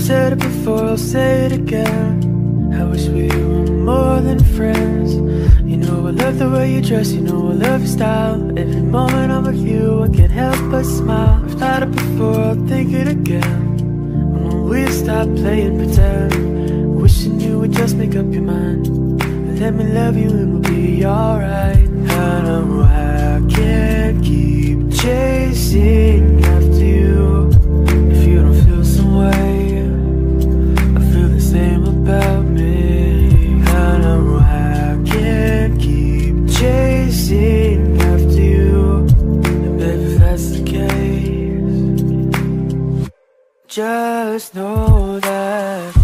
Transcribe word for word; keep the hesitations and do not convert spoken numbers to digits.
said it before, I'll say it again. I wish we were more than friends. You know I love the way you dress, you know I love your style. Every moment I'm with you, I can't help but smile. I've thought it before, I'll think it again. When we stop playing pretend, wishing you would just make up your mind. Let me love you and we'll be alright. I know I can't keep chasing after you if you don't feel some way. I feel the same about me. I know I can't keep chasing after you, and baby, if that's the case, just know that